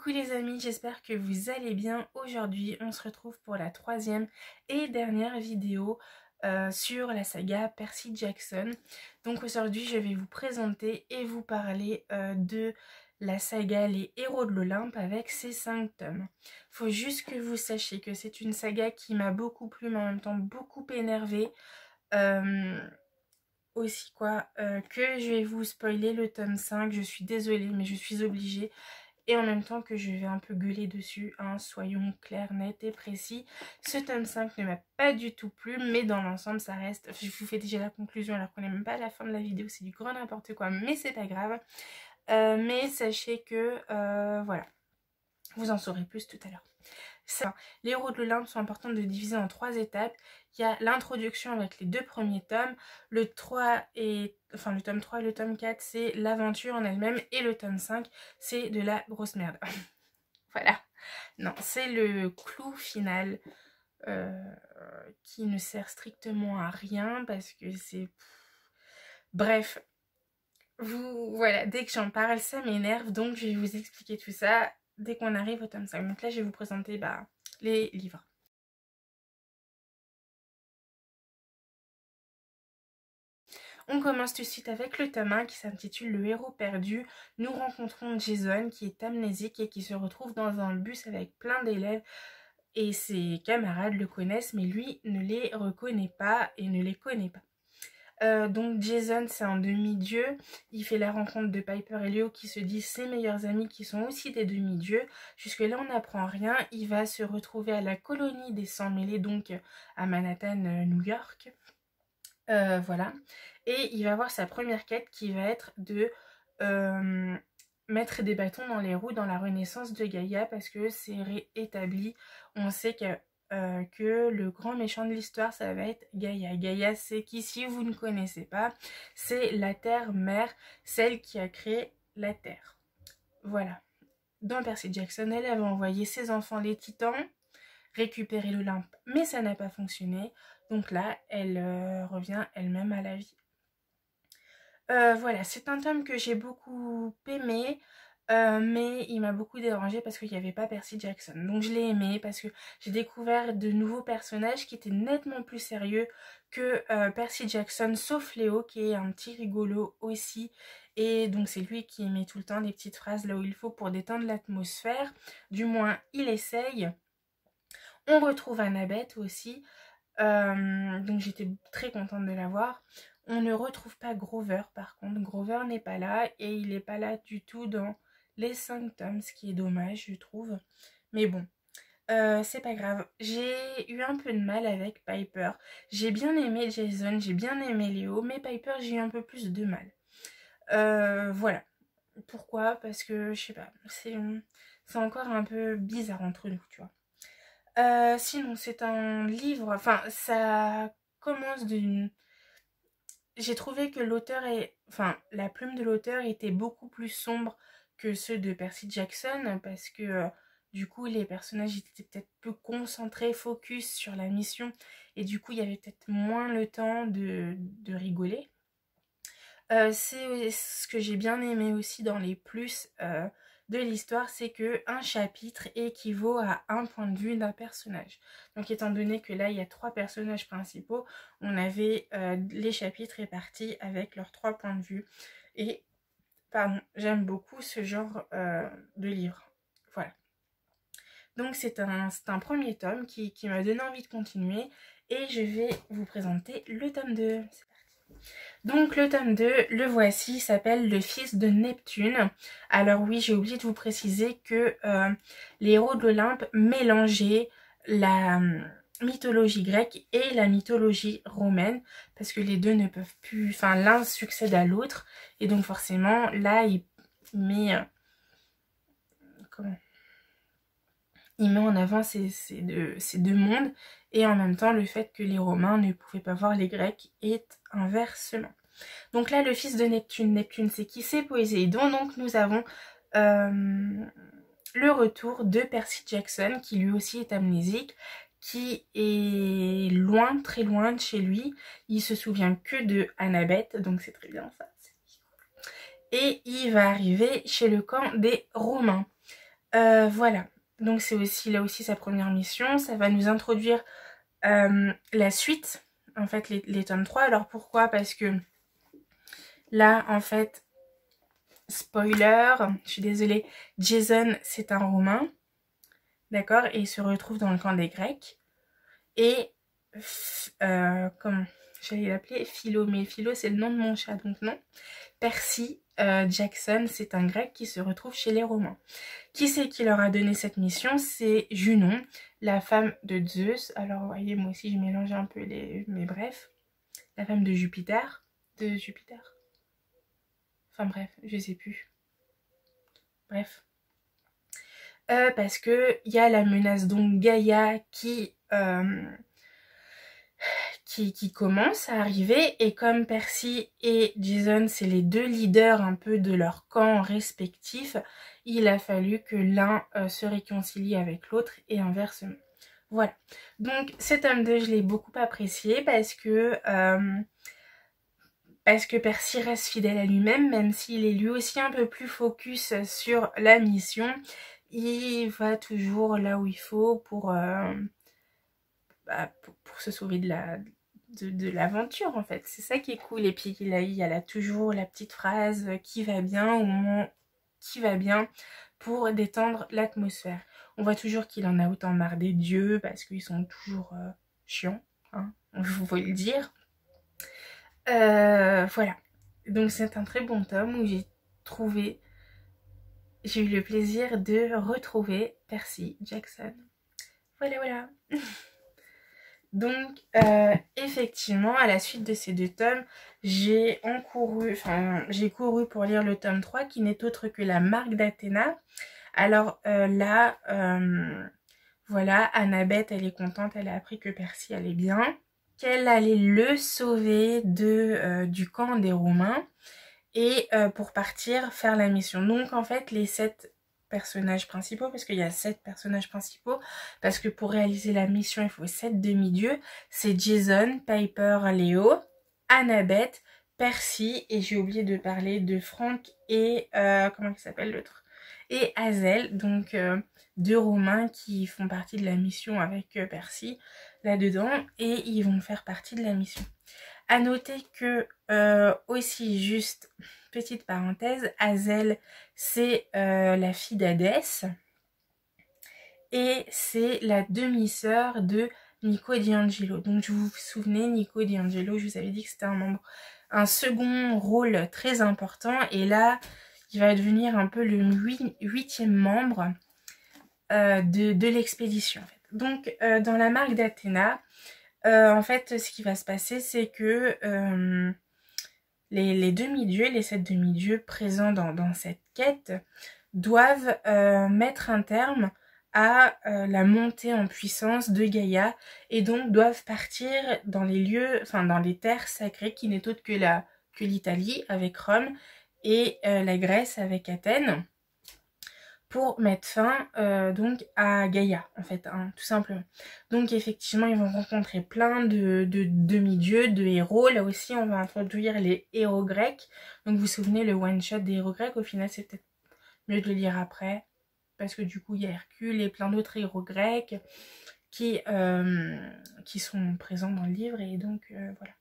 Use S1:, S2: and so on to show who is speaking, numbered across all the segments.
S1: Coucou les amis, j'espère que vous allez bien. Aujourd'hui, on se retrouve pour la troisième et dernière vidéo sur la saga Percy Jackson. Donc aujourd'hui, je vais vous présenter et vous parler de la saga Les Héros de l'Olympe avec ses 5 tomes. Faut juste que vous sachiez que c'est une saga qui m'a beaucoup plu, mais en même temps beaucoup énervée. Aussi que je vais vous spoiler le tome 5. Je suis désolée, mais je suis obligée. Et en même temps que je vais un peu gueuler dessus, hein, soyons clairs, nets et précis. Ce tome 5 ne m'a pas du tout plu, mais dans l'ensemble ça reste... Je vous fais déjà la conclusion alors qu'on n'est même pas à la fin de la vidéo, c'est du grand n'importe quoi, mais c'est pas grave. Mais sachez que, voilà, vous en saurez plus tout à l'heure. Les héros de l'Olympe sont importants de diviser en 3 étapes. Il y a l'introduction avec les 2 premiers tomes. Le tome 3 et le tome 4, c'est l'aventure en elle-même. Et le tome 5, c'est de la grosse merde. Voilà. Non, c'est le clou final qui ne sert strictement à rien parce que c'est... Bref. Voilà, dès que j'en parle, ça m'énerve. Donc, je vais vous expliquer tout ça dès qu'on arrive au tome 5. Donc là, je vais vous présenter les livres. On commence tout de suite avec le tome 1 qui s'intitule Le héros perdu. Nous rencontrons Jason qui est amnésique et qui se retrouve dans un bus avec plein d'élèves et ses camarades le connaissent mais lui ne les reconnaît pas et ne les connaît pas. Donc Jason c'est un demi-dieu, il fait la rencontre de Piper et Leo qui se disent ses meilleurs amis qui sont aussi des demi-dieux. Jusque là on n'apprend rien, il va se retrouver à la colonie des Sans-Mêlés, donc à Manhattan, New York. Voilà, et il va avoir sa première quête qui va être de mettre des bâtons dans les roues dans la renaissance de Gaïa parce que c'est réétabli. On sait que le grand méchant de l'histoire ça va être Gaïa. Gaïa c'est qui, si vous ne connaissez pas, c'est la terre-mère, celle qui a créé la terre. Voilà. Dans Percy Jackson, elle avait envoyé ses enfants les titans récupérer l'Olympe, mais ça n'a pas fonctionné. Donc là, elle revient elle-même à la vie. Voilà, c'est un tome que j'ai beaucoup aimé, mais il m'a beaucoup dérangé parce qu'il n'y avait pas Percy Jackson. Donc je l'ai aimé parce que j'ai découvert de nouveaux personnages qui étaient nettement plus sérieux que Percy Jackson, sauf Léo qui est un petit rigolo aussi. Et donc c'est lui qui met tout le temps des petites phrases là où il faut pour détendre l'atmosphère. Du moins, il essaye. On retrouve Annabeth aussi, donc j'étais très contente de la voir. On ne retrouve pas Grover par contre, Grover n'est pas là et il n'est pas là du tout dans les 5 tomes, ce qui est dommage je trouve. Mais bon, c'est pas grave. J'ai eu un peu de mal avec Piper. J'ai bien aimé Jason, j'ai bien aimé Léo, mais Piper j'ai eu un peu plus de mal. Voilà. Pourquoi? Parce que je sais pas, c'est encore un peu bizarre entre nous, tu vois. Sinon, c'est un livre, enfin, ça commence d'une... J'ai trouvé que l'auteur est... Enfin, la plume de l'auteur était beaucoup plus sombre que ceux de Percy Jackson, parce que, du coup, les personnages étaient peut-être plus concentrés, focus sur la mission, et du coup, il y avait peut-être moins le temps de rigoler. C'est ce que j'ai bien aimé aussi dans les plus de l'histoire, c'est que un chapitre équivaut à un point de vue d'un personnage. Donc étant donné que là il y a 3 personnages principaux, on avait les chapitres répartis avec leurs 3 points de vue. Et pardon, j'aime beaucoup ce genre de livre. Voilà. Donc c'est un premier tome qui m'a donné envie de continuer et je vais vous présenter le tome 2. Donc le tome 2, le voici, s'appelle Le fils de Neptune. Alors oui, j'ai oublié de vous préciser que les héros de l'Olympe mélangeaient la mythologie grecque et la mythologie romaine, parce que les deux ne peuvent plus, enfin l'un succède à l'autre, et donc forcément là il met il met en avant ces deux mondes, et en même temps le fait que les Romains ne pouvaient pas voir les Grecs et inversement. Donc là, le fils de Neptune, Neptune c'est qui? C'est Poséidon. Donc nous avons le retour de Percy Jackson, qui lui aussi est amnésique, qui est loin, très loin de chez lui. Il se souvient que de Annabeth, donc c'est très bien ça. Et il va arriver chez le camp des Romains. Voilà, donc c'est aussi là aussi sa première mission. Ça va nous introduire la suite, en fait les tomes 3. Alors pourquoi? Parce que là en fait, spoiler, je suis désolée, Jason c'est un Romain, d'accord, et il se retrouve dans le camp des Grecs. Et comment j'allais l'appeler, Philo, mais Philo c'est le nom de mon chat, donc non. Percy Jackson, c'est un grec qui se retrouve chez les Romains. Qui c'est qui leur a donné cette mission? C'est Junon, la femme de Zeus. Alors, vous voyez, moi aussi, je mélange un peu les... Mais bref, la femme de Jupiter. De Jupiter. Enfin bref, je sais plus. Bref. Parce que il y a la menace donc Gaïa qui commence à arriver, et comme Percy et Jason c'est les deux leaders un peu de leur camp respectif, il a fallu que l'un se réconcilie avec l'autre et inversement. Voilà, donc cet tome 2 je l'ai beaucoup apprécié parce que Percy reste fidèle à lui-même, même s'il est lui aussi un peu plus focus sur la mission. Il va toujours là où il faut pour se sauver de l'aventure en fait. C'est ça qui est cool. Et puis il y a toujours la petite phrase qui va bien au moment qui va bien pour détendre l'atmosphère. On voit toujours qu'il en a autant marre des dieux parce qu'ils sont toujours chiants, hein, je faut le dire. Voilà. Donc c'est un très bon tome où j'ai eu le plaisir de retrouver Percy Jackson. Voilà, voilà. Donc, effectivement, à la suite de ces deux tomes, j'ai couru pour lire le tome 3, qui n'est autre que la marque d'Athéna. Alors là, voilà, Annabeth, elle est contente, elle a appris que Percy allait bien, qu'elle allait le sauver du camp des Romains, et pour partir faire la mission. Donc, en fait, les 7 personnages principaux, parce qu'il y a 7 personnages principaux, parce que pour réaliser la mission il faut 7 demi-dieux, c'est Jason, Piper, Léo, Annabeth, Percy, et j'ai oublié de parler de Frank et comment il s'appelle l'autre, et Hazel, donc 2 Romains qui font partie de la mission avec Percy là-dedans, et ils vont faire partie de la mission. À noter que aussi, juste petite parenthèse, Hazel c'est la fille d'Hadès et c'est la demi-sœur de Nico D'Angelo. Donc je vous souvenez, Nico D'Angelo, je vous avais dit que c'était un second rôle très important, et là il va devenir un peu le 8e membre de l'expédition en fait. Donc dans la marque d'Athéna, en fait ce qui va se passer c'est que les demi-dieux, les 7 demi-dieux présents dans cette quête doivent mettre un terme à la montée en puissance de Gaïa, et donc doivent partir dans les lieux, enfin dans les terres sacrées qui n'est autre que l'Italie avec Rome et la Grèce avec Athènes, pour mettre fin donc à Gaïa en fait, hein, tout simplement. Donc effectivement ils vont rencontrer plein de demi-dieux, de héros. Là aussi on va introduire les héros grecs. Donc vous vous souvenez, le one shot des héros grecs, au final c'est peut-être mieux de le lire après, parce que du coup il y a Hercule et plein d'autres héros grecs qui sont présents dans le livre, et donc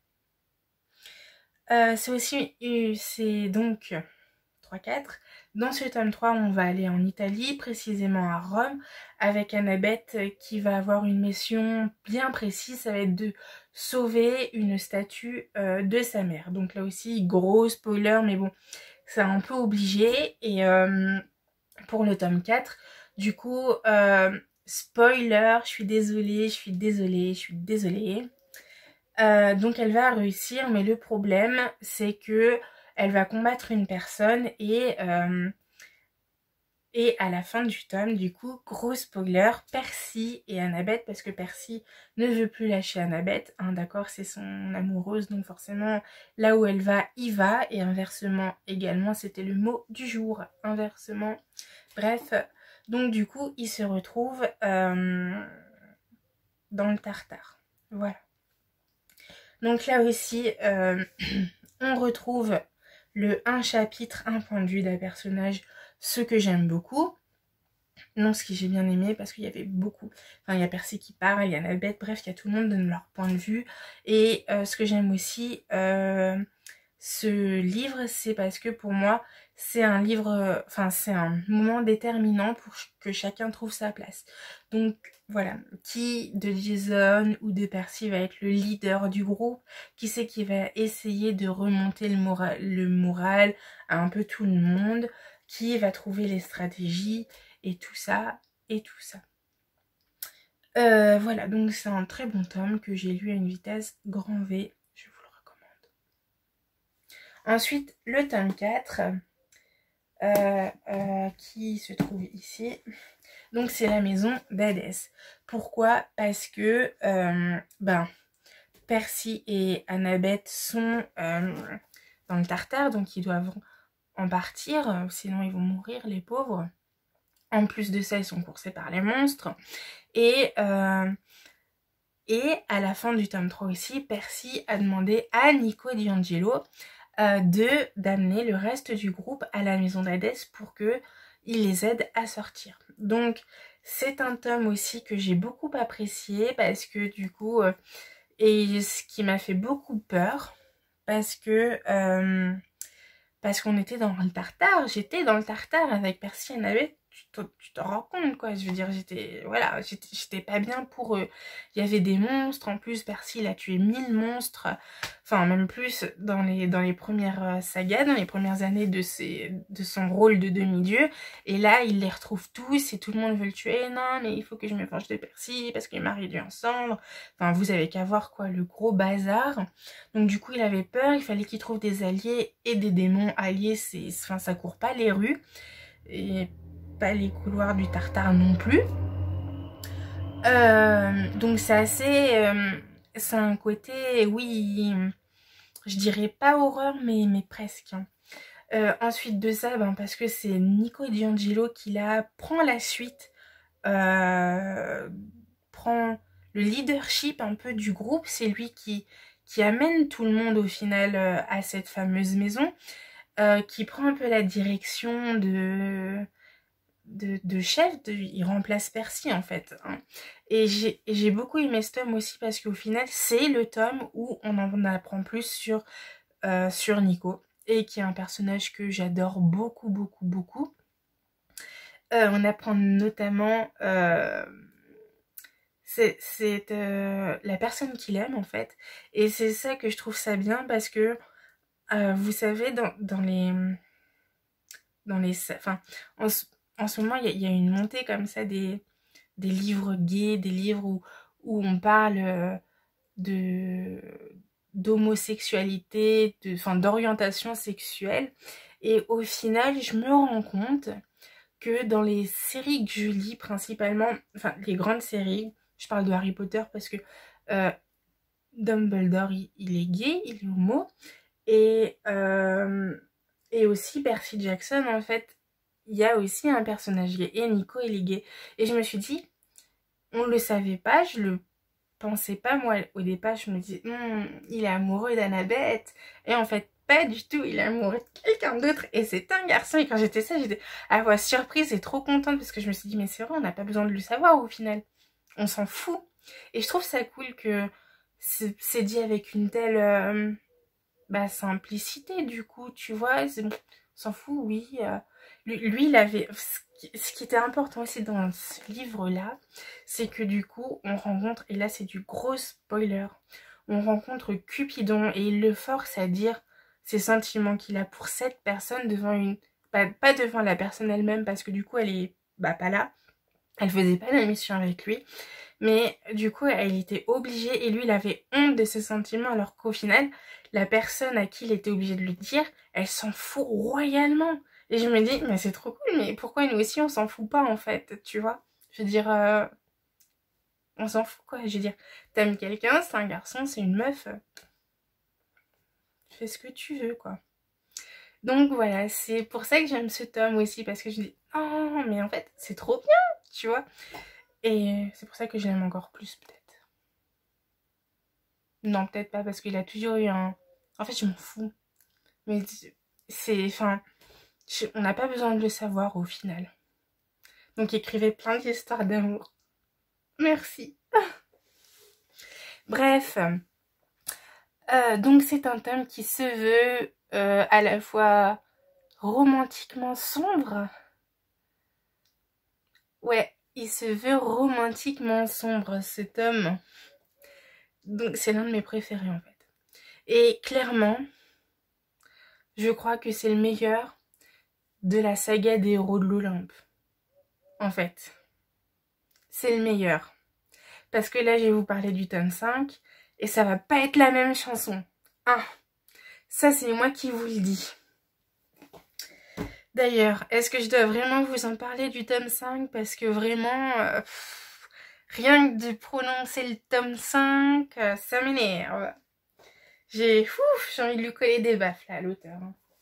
S1: voilà. C'est donc 3-4. Dans ce tome 3, on va aller en Italie, précisément à Rome, avec Annabeth qui va avoir une mission bien précise. Ça va être de sauver une statue de sa mère. Donc là aussi, gros spoiler, mais bon, c'est un peu obligé. Et pour le tome 4, du coup, spoiler, je suis désolée. Donc elle va réussir, mais le problème, c'est que elle va combattre une personne, et à la fin du tome, du coup, gros spoiler, Percy et Annabeth, parce que Percy ne veut plus lâcher Annabeth, hein, d'accord, c'est son amoureuse, donc forcément, là où elle va, il va, et inversement également, c'était le mot du jour, inversement. Bref, donc du coup, ils se retrouvent dans le Tartare, voilà. Donc là aussi, on retrouve le 1 chapitre, un point de vue d'un personnage, ce que j'aime beaucoup. Non, ce que j'ai bien aimé, parce qu'il y avait beaucoup... Enfin, il y a Percy qui parle, il y a Annabeth, bref, il y a tout le monde donne leur point de vue. Et ce que j'aime aussi, ce livre, c'est parce que pour moi, c'est un livre... Enfin, c'est un moment déterminant pour que chacun trouve sa place. Donc, voilà. Qui de Jason ou de Percy va être le leader du groupe? Qui c'est qui va essayer de remonter le moral à un peu tout le monde? Qui va trouver les stratégies? Et tout ça, et tout ça. Voilà, donc c'est un très bon tome que j'ai lu à une vitesse grand V. Je vous le recommande. Ensuite, le tome 4, qui se trouve ici. Donc c'est la maison d'Hadès. Pourquoi? Parce que, Percy et Annabeth sont dans le Tartare, donc ils doivent en partir, sinon ils vont mourir, les pauvres. En plus de ça, ils sont coursés par les monstres. Et à la fin du tome 3 aussi, Percy a demandé à Nico D'Angelo d'amener le reste du groupe à la maison d'Hadès pour qu'il les aide à sortir. Donc, c'est un tome aussi que j'ai beaucoup apprécié parce que du coup, et ce qui m'a fait beaucoup peur, parce qu'on était dans le Tartare, j'étais dans le Tartare avec Percy et Annabeth, tu te rends compte quoi, je veux dire, j'étais pas bien pour eux. Il y avait des monstres, en plus Percy il a tué 1000 monstres, enfin même plus dans les premières sagas, dans les premières années de son rôle de demi-dieu, et là il les retrouve tous et tout le monde veut le tuer. Non mais il faut que je me venge de Percy parce qu'il m'a réduit en cendres, enfin vous avez qu'à voir quoi, le gros bazar. Donc du coup il avait peur, il fallait qu'il trouve des alliés et des démons alliés, enfin ça court pas les rues et pas les couloirs du Tartare non plus. Donc c'est assez... c'est un côté, oui, je dirais pas horreur, mais presque. Ensuite de ça, parce que c'est Nico D'Angelo qui là prend la suite, prend le leadership un peu du groupe. C'est lui qui amène tout le monde au final à cette fameuse maison, qui prend un peu la direction de chef, il remplace Percy en fait, hein. Et j'ai beaucoup aimé ce tome aussi parce qu'au final c'est le tome où on en apprend plus sur Nico, et qui est un personnage que j'adore beaucoup beaucoup beaucoup. On apprend notamment la personne qu'il aime en fait, et c'est ça que je trouve ça bien parce que vous savez dans les enfin en ce moment il y a une montée comme ça des livres gays, des livres où on parle de d'homosexualité, enfin d'orientation sexuelle, et au final je me rends compte que dans les séries que je lis principalement, enfin les grandes séries, je parle de Harry Potter parce que Dumbledore il est gay, il est homo, et aussi Percy Jackson en fait, il y a aussi un personnage gay, et Nico il est gay. Et je me suis dit, on le savait pas, je le pensais pas moi au départ, je me disais il est amoureux d'Annabeth, et en fait pas du tout, il est amoureux de quelqu'un d'autre et c'est un garçon. Et quand j'étais ça, j'étais à la fois surprise et trop contente parce que je me suis dit mais c'est vrai, on n'a pas besoin de le savoir au final, on s'en fout. Et je trouve ça cool que c'est dit avec une telle simplicité, du coup tu vois, on s'en fout. Oui, lui il avait ce qui était important aussi dans ce livre là, c'est que du coup on rencontre, et là c'est du gros spoiler, on rencontre Cupidon et il le force à dire ses sentiments qu'il a pour cette personne devant pas devant la personne elle-même parce que du coup elle est pas là, elle faisait pas la mission avec lui, mais du coup elle était obligée, et lui il avait honte de ses sentiments, alors qu'au final la personne à qui il était obligé de le dire, elle s'en fout royalement. Et je me dis mais c'est trop cool, mais pourquoi nous aussi on s'en fout pas en fait, tu vois, je veux dire on s'en fout quoi, je veux dire t'aimes quelqu'un, c'est un garçon, c'est une meuf, fais ce que tu veux quoi. Donc voilà, c'est pour ça que j'aime ce tome aussi, parce que je dis oh mais en fait c'est trop bien, tu vois. Et c'est pour ça que je l'aime encore plus peut-être. Non, peut-être pas, parce qu'il a toujours eu un... En fait, je m'en fous. Mais c'est... Enfin, on n'a pas besoin de le savoir au final. Donc écrivez plein d'histoires d'amour. Merci. Bref, donc c'est un tome qui se veut à la fois romantiquement sombre. Ouais, il se veut romantiquement sombre, ce tome. Donc c'est l'un de mes préférés en fait. Et clairement, je crois que c'est le meilleur de la saga des héros de l'Olympe. En fait, c'est le meilleur. Parce que là, je vais vous parler du tome 5 et ça va pas être la même chanson. Ah, ça c'est moi qui vous le dis. D'ailleurs, est-ce que je dois vraiment vous en parler du tome 5? Parce que vraiment, rien que de prononcer le tome 5, ça m'énerve. J'ai envie de lui coller des baffes là à l'auteur.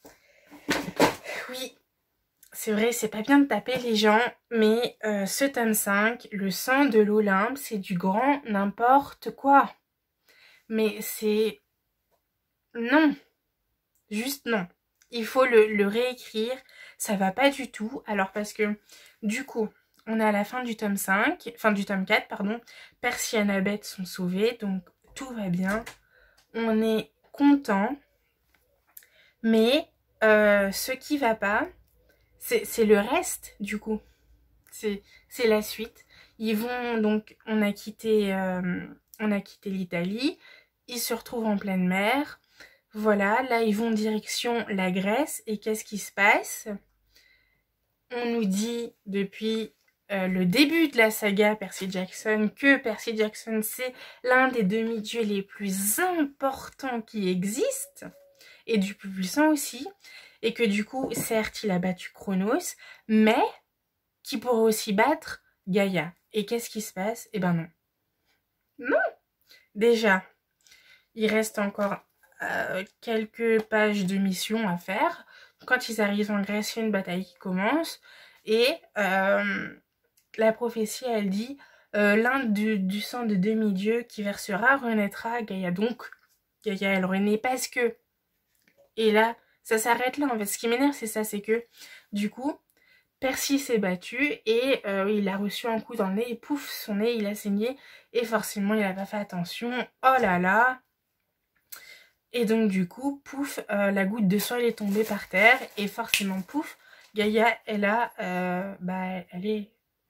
S1: Oui, c'est vrai, c'est pas bien de taper les gens, mais ce tome 5, le sang de l'Olympe, c'est du grand n'importe quoi. Mais c'est... non. Juste non. Il faut le réécrire. Ça va pas du tout. Alors parce que, du coup, on est à la fin du tome 5, fin du tome 4, pardon. Percy et Annabeth sont sauvés, donc tout va bien. On est content. Mais ce qui va pas, c'est le reste, du coup. C'est la suite. Ils vont donc, on a quitté l'Italie. Ils se retrouvent en pleine mer. Voilà, là ils vont direction la Grèce. Et qu'est-ce qui se passe? On nous dit depuis le début de la saga Percy Jackson que Percy Jackson c'est l'un des demi-dieux les plus importants qui existent. Et du plus puissant aussi. Et que du coup, certes, il a battu Chronos, mais qui pourrait aussi battre Gaïa. Et qu'est-ce qui se passe? Eh ben non. Non! Déjà, il reste encore quelques pages de mission à faire. Quand ils arrivent en Grèce, il y a une bataille qui commence. Et la prophétie, elle dit l'un du sang de demi-dieu qui versera renaîtra Gaïa. Donc, Gaïa, elle renaît parce que... Et là, ça s'arrête là. En fait, ce qui m'énerve, c'est ça, c'est que, du coup, Percy s'est battu et il a reçu un coup dans le nez et pouf, son nez, il a saigné. Et forcément, il n'a pas fait attention. Oh là là! Et donc, du coup, pouf, la goutte de sang, elle est tombée par terre. Et forcément, pouf, Gaïa, elle est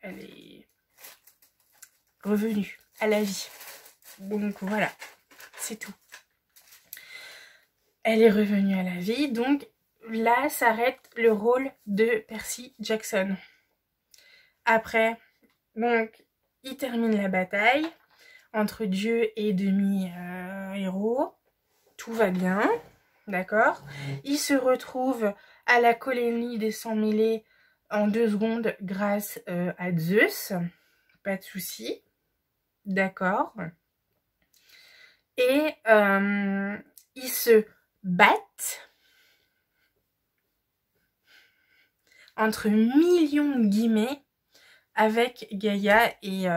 S1: revenue à la vie. Donc, voilà, c'est tout. Elle est revenue à la vie, donc là s'arrête le rôle de Percy Jackson. Après, donc, il termine la bataille entre dieu et demi-héros. Tout va bien, d'accord. Il se retrouve à la colonie des Sangs Mêlés en 2 secondes grâce à Zeus. Pas de souci, d'accord. Et il se battent entre millions de guillemets avec Gaïa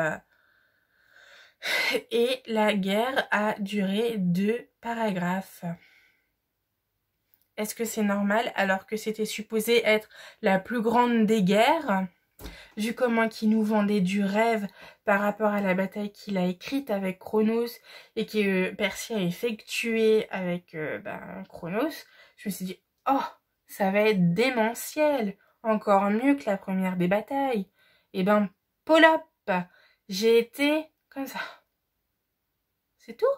S1: et la guerre a duré 2 paragraphes. Est-ce que c'est normal alors que c'était supposé être la plus grande des guerres? Vu comment qu'il nous vendait du rêve par rapport à la bataille qu'il a écrite avec Chronos et que Percy a effectuée avec Chronos, je me suis dit, oh, ça va être démentiel, encore mieux que la première des batailles. Et ben, polop, j'ai été comme ça. C'est tout.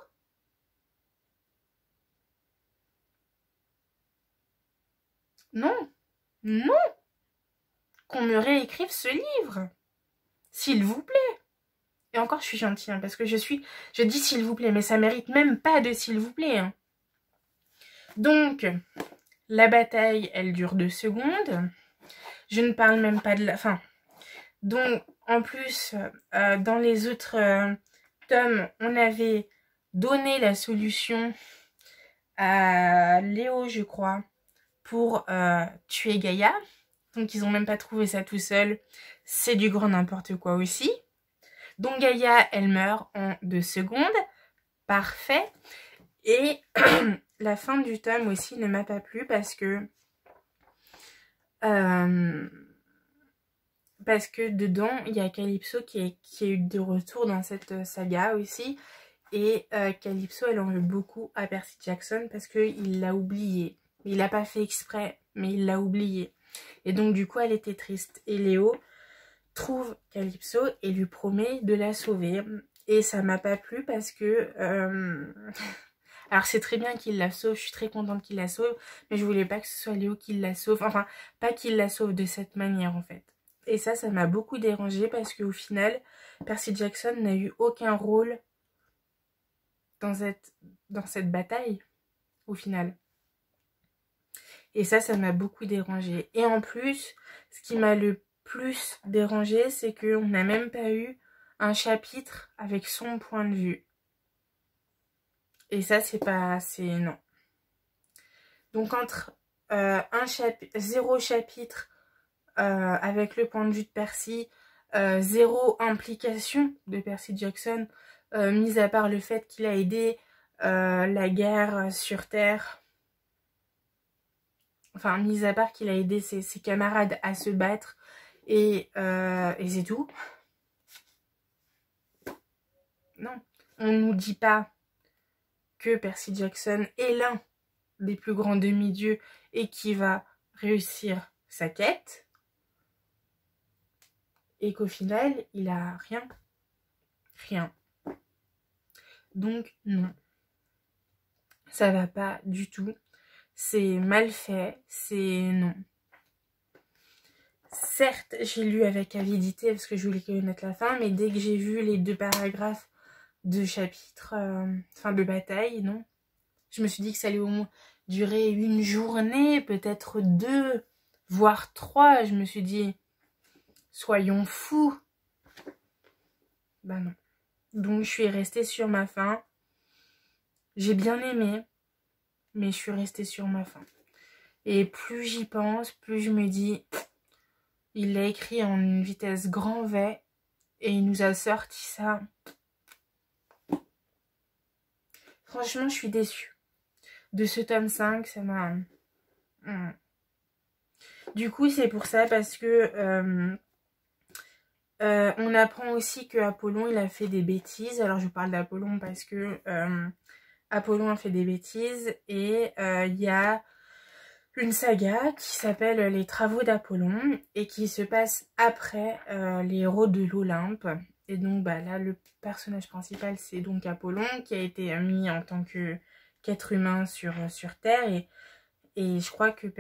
S1: Non, non, qu'on me réécrive ce livre, s'il vous plaît. Et encore, je suis gentille, hein, parce que je dis s'il vous plaît, mais ça mérite même pas de s'il vous plaît. Hein. Donc, la bataille, elle dure 2 secondes. Je ne parle même pas de la fin. Donc, en plus, dans les autres tomes, on avait donné la solution à Léo, je crois, pour tuer Gaïa. Donc, ils n'ont même pas trouvé ça tout seul. C'est du grand n'importe quoi aussi. Donc Gaïa, elle meurt en 2 secondes. Parfait. Et la fin du tome aussi ne m'a pas plu parce que parce que dedans, il y a Calypso qui est eu de retour dans cette saga aussi. Et Calypso, elle en veut beaucoup à Percy Jackson parce qu'il l'a oublié. Il l'a pas fait exprès, mais il l'a oublié. Et donc du coup, elle était triste. Et Léo trouve Calypso et lui promet de la sauver. Et ça m'a pas plu parce que... Alors c'est très bien qu'il la sauve, je suis très contente qu'il la sauve, mais je voulais pas que ce soit Léo qui la sauve. Enfin, pas qu'il la sauve de cette manière en fait. Et ça m'a beaucoup dérangée parce qu'au final, Percy Jackson n'a eu aucun rôle dans cette bataille, au final. Et ça m'a beaucoup dérangée. Et en plus, ce qui m'a le plus dérangée, c'est qu'on n'a même pas eu un chapitre avec son point de vue. Et ça, c'est non. Donc, entre zéro chapitre avec le point de vue de Percy, zéro implication de Percy Jackson, mis à part le fait qu'il a aidé la guerre sur Terre, enfin, mis à part qu'il a aidé ses camarades à se battre, et c'est tout. Non, on nous dit pas que Percy Jackson est l'un des plus grands demi-dieux et qui va réussir sa quête, et qu'au final, il a rien. Rien. Donc, non. Ça va pas du tout. C'est mal fait. C'est non. Certes, j'ai lu avec avidité parce que je voulais connaître la fin, mais dès que j'ai vu les 2 paragraphes de chapitre, enfin de bataille, non. Je me suis dit que ça allait au moins durer 1 journée, peut-être 2, voire 3. Je me suis dit, soyons fous. Bah non. Donc je suis restée sur ma faim. J'ai bien aimé, mais je suis restée sur ma faim. Et plus j'y pense, plus je me dis, il l'a écrit en une vitesse grand V et il nous a sorti ça. Franchement, je suis déçue. De ce tome 5, ça m'a... Du coup, c'est pour ça, parce que... on apprend aussi que Apollon, il a fait des bêtises. Alors, je parle d'Apollon parce que... Apollon a fait des bêtises. Et il y a une saga qui s'appelle Les Travaux d'Apollon et qui se passe après les héros de l'Olympe. Et donc bah, là, le personnage principal, c'est donc Apollon qui a été mis en tant qu'être humain sur Terre. Et je crois que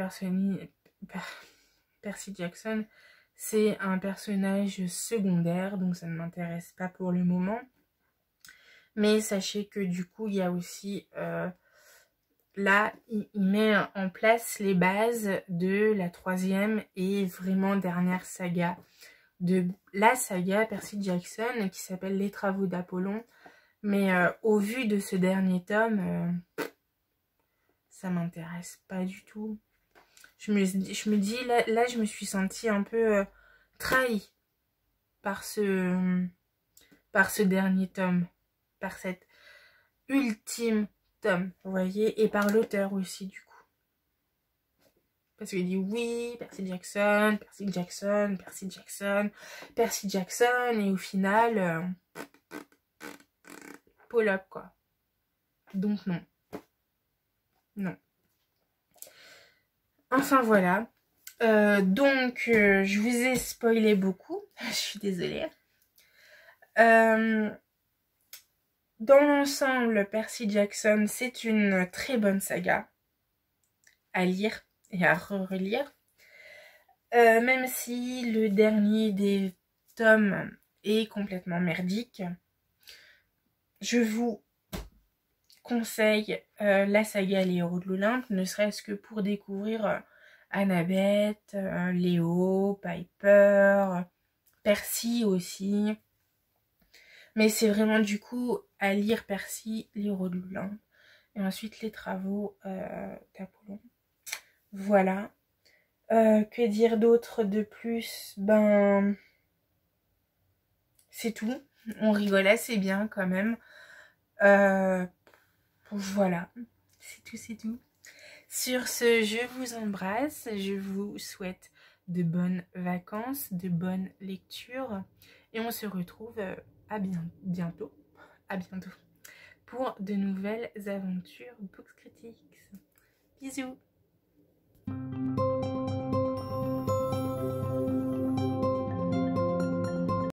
S1: Percy Jackson, c'est un personnage secondaire, donc ça ne m'intéresse pas pour le moment. Mais sachez que du coup, il y a aussi... là, il met en place les bases de la 3e et vraiment dernière saga. De la saga Percy Jackson qui s'appelle Les Travaux d'Apollon. Mais au vu de ce dernier tome, ça m'intéresse pas du tout. Je me dis, là je me suis sentie un peu trahie par ce dernier tome. Par cet ultime tome, vous voyez, et par l'auteur aussi du coup. Parce qu'il dit oui, Percy Jackson, Percy Jackson, Percy Jackson, Percy Jackson, et au final, pull up quoi. Donc non. Non. Enfin voilà. Donc je vous ai spoilé beaucoup. Je suis désolée. Dans l'ensemble, Percy Jackson, c'est une très bonne saga à lire et à relire. Même si le dernier des tomes est complètement merdique, je vous conseille la saga Les Héros de l'Olympe, ne serait-ce que pour découvrir Annabeth, Léo, Piper, Percy aussi. Mais c'est vraiment du coup à lire Percy, Les Héros de l'Olympe, et ensuite les travaux d'Apollon. Voilà. Que dire d'autre de plus? Ben, c'est tout. On rigole assez bien quand même. Voilà. C'est tout, c'est tout. Sur ce, je vous embrasse. Je vous souhaite de bonnes vacances, de bonnes lectures. Et on se retrouve bientôt pour de nouvelles aventures Books Critics. Bisous!